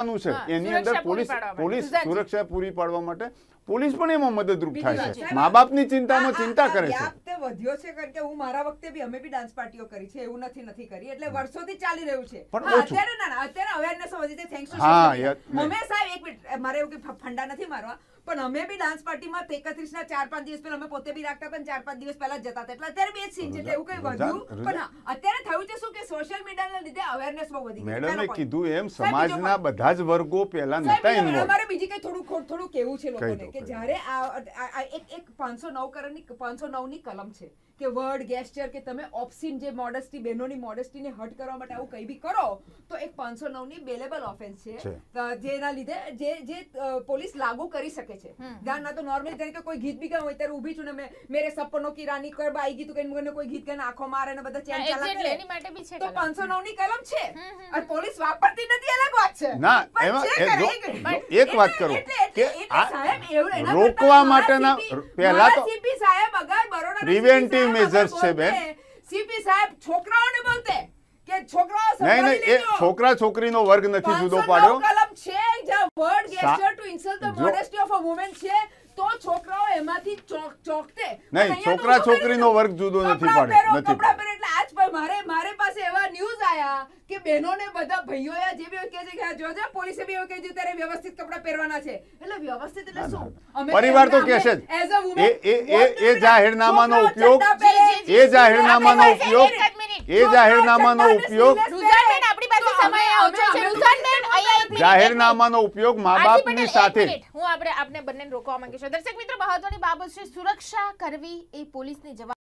છે એની અંદર પોલીસ સુરક્ષા પૂરી પાડવા માટે પોલીસ પણ એમાં મદદરૂપ થાય છે. મા બાપની ચિંતામાં ચિંતા કરે છે. વધ્યો છે કારણ કે હું મારા વખતે બી અમે બી ડાન્સ પાર્ટીઓ કરી છે, એવું નથી કરી, એટલે વર્ષોથી ચાલી રહ્યું છે. અત્યારે અવેરનેસ વધી છે થેન્ક્સ ટુ અમે સાહેબ એક મિનિટ મારે એવું કે ફંડા નથી મારવા, પણ અમે બી ડાન્સ પાર્ટીમાં 31 ના 4-5 દિવસ પહેલા અમે પોતે બી રાખતા હતા, 4-5 દિવસ પહેલા જતા હતા, એટલે અત્યારે બે સીન છે, એટલે એવું કઈ વધ્યું પણ અત્યારે થયું છે શું કે સોશિયલ મીડિયાના લીધે અવેરનેસ બહુ વધી ગઈ. મેડમે કીધું એમ સમાજના બધા જ વર્ગો પહેલા નતા ઇન્વોલ્વ. અમારે બીજી કઈ થોડું કેવું છે લોકોને કે જ્યારે આ એક 509 ની કલમ છે કે વર્ડ ગેસ્ચર કે તમે ઓપ્સિન જે મોડેસ્ટી બહેનોની મોડેસ્ટીને હર્ટ કરવા માટે આવું કઈ બી કરો તો એક 509 ની બેલેબલ ઓફેન્સ છે, જેના લીધે જે પોલીસ લાગુ કરી શકે છે. ધ્યાન ના તો નોર્મલી તરીકે કોઈ ગીત બી ગાય હોય ત્યારે ઊભી છું ને મેરે સપનો કી રાની કર આઈ ગીત કઈને કોઈ ગીત ગાઈને આંખો મારે ને બધા ચેન ચાલા કરે એની માટે બી છે તો 509 ની કલમ છે અને પોલીસ વાપરતી નથી, અલગ વાત છે. ના એમાં એક વાત કરું કે આ રોકવા માટેના પહેલા તો સીપી સાહેબ અગર બરોડા પ્રિવેન્ટિવ મેજર્સ છે બેન. સીપી સાહેબ છોકરાઓને બોલતે કે છોકરાઓ નહીં એ છોકરા છોકરીનો વર્ગ નથી જુદો પાડ્યો. કલમ છે જ્યાં word gesture to insult the modesty of a woman છે તો છોકરાઓ એમાંથી ચોકતે નહીં, છોકરા છોકરીનો વર્ગ જુદો નથી પાડ્યો. એટલે આજ મારે પાસે એવા ન્યૂઝ આયા કે બહેનોને બધા ભાઈઓએ જે બી કહે છે કે જોજો પોલીસે બી એવું કહે છે ત્યારે વ્યવસ્થિત કપડા પહેરવાના છે, એટલે વ્યવસ્થિત એટલે શું પરિવાર તો કહેશે જ એ જાહેરનામાનો ઉપયોગ જાહેરનામાનો ઉપયોગ મા બાપની સાથે. હું આપને બંને રોકવા માંગુ છું. દર્શક મિત્રો, મહત્વની બાબત છે સુરક્ષા કરવી એ પોલીસની જવાબદારી